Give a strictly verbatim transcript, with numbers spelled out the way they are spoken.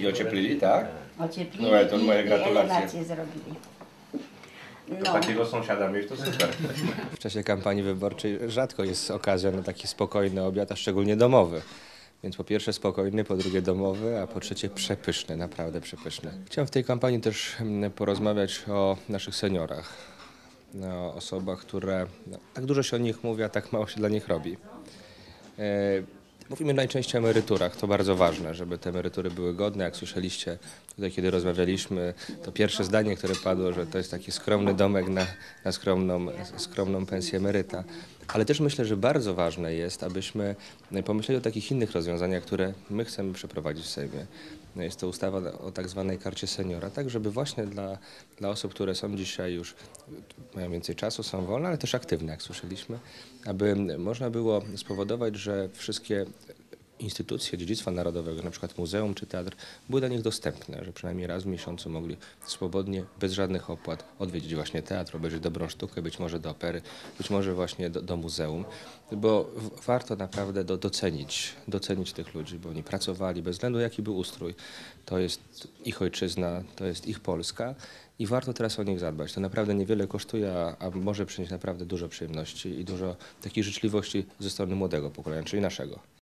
ocieplili, tak? Ocieplili No, to moje i gratulacje. elewację zrobili. To No. takiego sąsiada mieć to super. W czasie kampanii wyborczej rzadko jest okazja na taki spokojny obiad, a szczególnie domowy. Więc po pierwsze spokojny, po drugie domowy, a po trzecie przepyszny, naprawdę przepyszny. Chciałem w tej kampanii też mm, porozmawiać o naszych seniorach, o osobach, które no, tak dużo się o nich mówi, a tak mało się dla nich robi. E, Mówimy najczęściej o emeryturach, to bardzo ważne, żeby te emerytury były godne. Jak słyszeliście tutaj, kiedy rozmawialiśmy, to pierwsze zdanie, które padło, że to jest taki skromny domek na, na skromną, skromną pensję emeryta. Ale też myślę, że bardzo ważne jest, abyśmy pomyśleli o takich innych rozwiązaniach, które my chcemy przeprowadzić w Sejmie. Jest to ustawa o tak zwanej karcie seniora, tak żeby właśnie dla, dla osób, które są dzisiaj już, mają więcej czasu, są wolne, ale też aktywne, jak słyszeliśmy, aby można było spowodować, że wszystkie instytucje dziedzictwa narodowego, na przykład muzeum czy teatr, były dla nich dostępne, że przynajmniej raz w miesiącu mogli swobodnie, bez żadnych opłat odwiedzić właśnie teatr, obejrzeć dobrą sztukę, być może do opery, być może właśnie do, do muzeum, bo w, warto naprawdę do, docenić, docenić tych ludzi, bo oni pracowali bez względu jaki był ustrój. To jest ich ojczyzna, to jest ich Polska i warto teraz o nich zadbać. To naprawdę niewiele kosztuje, a, a może przynieść naprawdę dużo przyjemności i dużo takiej życzliwości ze strony młodego pokolenia, czyli naszego.